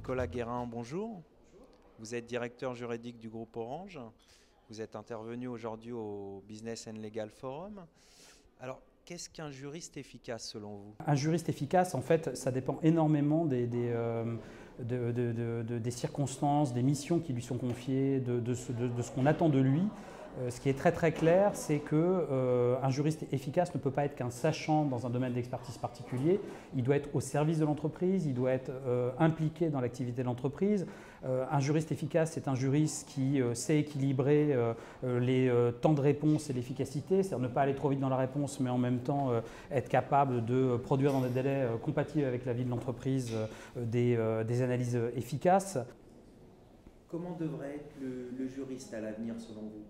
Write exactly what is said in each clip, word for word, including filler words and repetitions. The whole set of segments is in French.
Nicolas Guérin, bonjour. Vous êtes directeur juridique du groupe Orange. Vous êtes intervenu aujourd'hui au Business and Legal Forum. Alors, qu'est-ce qu'un juriste efficace selon vous? Un juriste efficace, en fait, ça dépend énormément des, des, euh, de, de, de, de, des circonstances, des missions qui lui sont confiées, de, de ce, de, de ce qu'on attend de lui. Euh, ce qui est très très clair, c'est qu'un euh, juriste efficace ne peut pas être qu'un sachant dans un domaine d'expertise particulier. Il doit être au service de l'entreprise, il doit être euh, impliqué dans l'activité de l'entreprise. Euh, un juriste efficace, c'est un juriste qui euh, sait équilibrer euh, les euh, temps de réponse et l'efficacité, c'est-à-dire ne pas aller trop vite dans la réponse, mais en même temps euh, être capable de produire dans des délais euh, compatibles avec la vie de l'entreprise euh, des, euh, des analyses efficaces. Comment devrait être le, le juriste à l'avenir selon vous?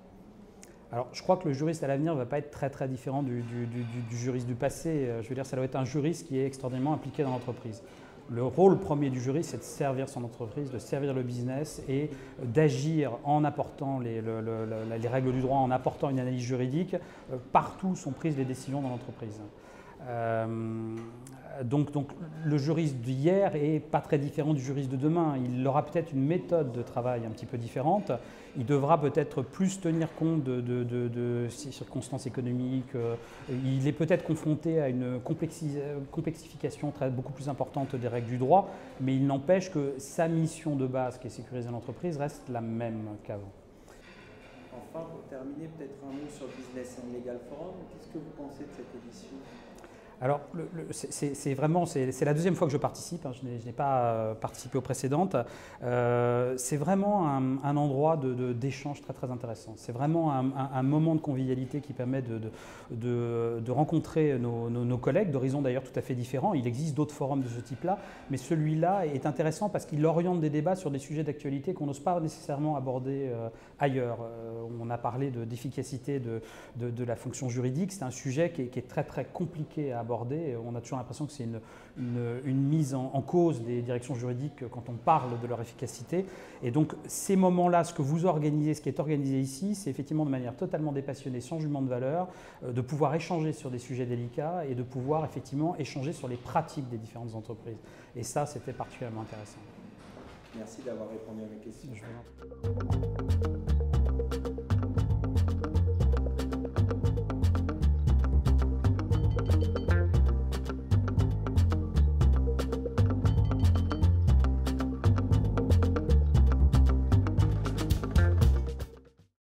Alors, je crois que le juriste à l'avenir ne va pas être très très différent du, du, du, du juriste du passé. Je veux dire, ça doit être un juriste qui est extraordinairement impliqué dans l'entreprise. Le rôle premier du juriste, c'est de servir son entreprise, de servir le business et d'agir en apportant les, le, le, les règles du droit, en apportant une analyse juridique partout où sont prises les décisions dans l'entreprise. Euh, donc, donc le juriste d'hier n'est pas très différent du juriste de demain. Il aura peut-être une méthode de travail un petit peu différente. Il devra peut-être plus tenir compte de, de, de, de ces circonstances économiques. Il est peut-être confronté à une complexification très, beaucoup plus importante des règles du droit, mais il n'empêche que sa mission de base, qui est sécuriser l'entreprise, reste la même qu'avant. Enfin, pour terminer, peut-être un mot sur le Business and Legal Forum. Qu'est-ce que vous pensez de cette édition? Alors, c'est vraiment, c'est la deuxième fois que je participe, hein, je n'ai pas euh, participé aux précédentes. Euh, c'est vraiment un, un endroit d'échange de, de, très très intéressant. C'est vraiment un, un, un moment de convivialité qui permet de, de, de, de rencontrer nos, nos, nos collègues, d'horizons d'ailleurs tout à fait différents. Il existe d'autres forums de ce type-là, mais celui-là est intéressant parce qu'il oriente des débats sur des sujets d'actualité qu'on n'ose pas nécessairement aborder euh, ailleurs. Euh, on a parlé d'efficacité de, de, de, de la fonction juridique, c'est un sujet qui est, qui est très très compliqué à aborder. On a toujours l'impression que c'est une, une, une mise en, en cause des directions juridiques quand on parle de leur efficacité. Et donc ces moments-là, ce que vous organisez, ce qui est organisé ici, c'est effectivement de manière totalement dépassionnée, sans jugement de valeur, de pouvoir échanger sur des sujets délicats et de pouvoir effectivement échanger sur les pratiques des différentes entreprises. Et ça, c'était particulièrement intéressant. Merci d'avoir répondu à mes questions. Je vous en prie.